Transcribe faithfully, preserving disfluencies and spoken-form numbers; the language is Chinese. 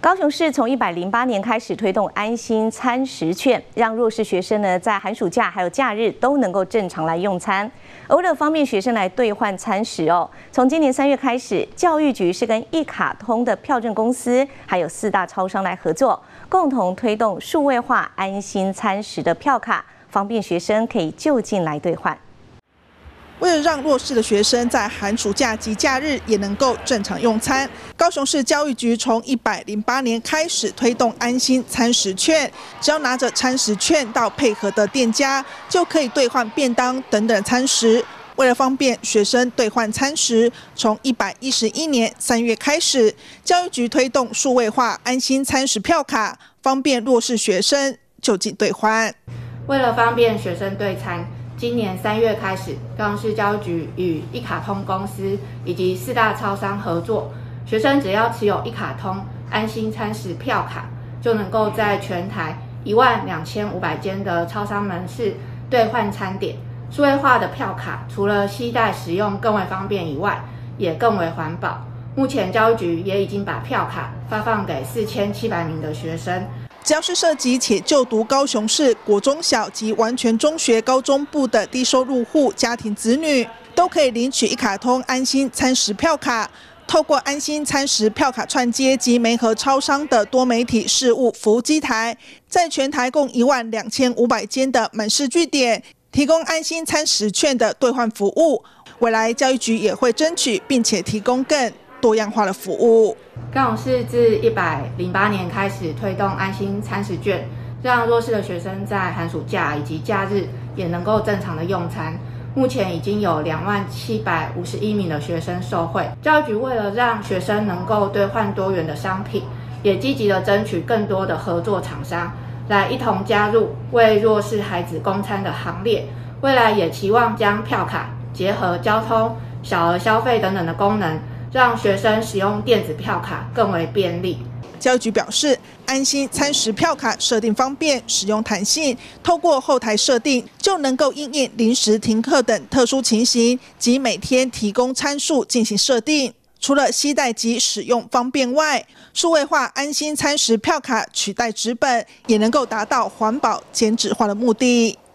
高雄市从一百零八年开始推动安心餐食券，让弱势学生呢在寒暑假还有假日都能够正常来用餐。而为了方便学生来兑换餐食哦，从今年三月开始，教育局是跟一卡通的票证公司还有四大超商来合作，共同推动数位化安心餐食的票卡，方便学生可以就近来兑换。 为了让弱势的学生在寒暑假及假日也能够正常用餐，高雄市教育局从一百零八年开始推动安心餐食券，只要拿着餐食券到配合的店家，就可以兑换便当等等餐食。为了方便学生兑换餐食，从一百一十一年三月开始，教育局推动数位化安心餐食票卡，方便弱势学生就近兑换。 为了方便学生兑餐。 今年三月开始，高雄市教育局与一卡通公司以及四大超商合作，学生只要持有一卡通安心餐食票卡，就能够在全台一万两千五百间的超商门市兑换餐点。数位化的票卡，除了携带使用更为方便以外，也更为环保。目前教育局也已经把票卡发放给四千七百名的学生。 只要是涉及且就读高雄市国中小及完全中学高中部的低收入户家庭子女，都可以领取一卡通安心餐食票卡。透过安心餐食票卡串接及媒合超商的多媒体事务服务机台，在全台共一万两千五百间的门市据点，提供安心餐食券的兑换服务。未来教育局也会争取，并且提供更多样化的服务。 高雄市自一百零八年开始推动安心餐食券，让弱势的学生在寒暑假以及假日也能够正常的用餐。目前已经有两万七百五十一名的学生受惠。教育局为了让学生能够兑换多元的商品，也积极的争取更多的合作厂商来一同加入为弱势孩子供餐的行列。未来也期望将票卡结合交通、小额消费等等的功能。 让学生使用电子票卡更为便利。 教育局表示，安心餐食票卡设定方便，使用弹性，透过后台设定就能够因应临时停课等特殊情形及每天提供参数进行设定。除了携带及使用方便外，数位化安心餐食票卡取代纸本，也能够达到环保减纸化的目的。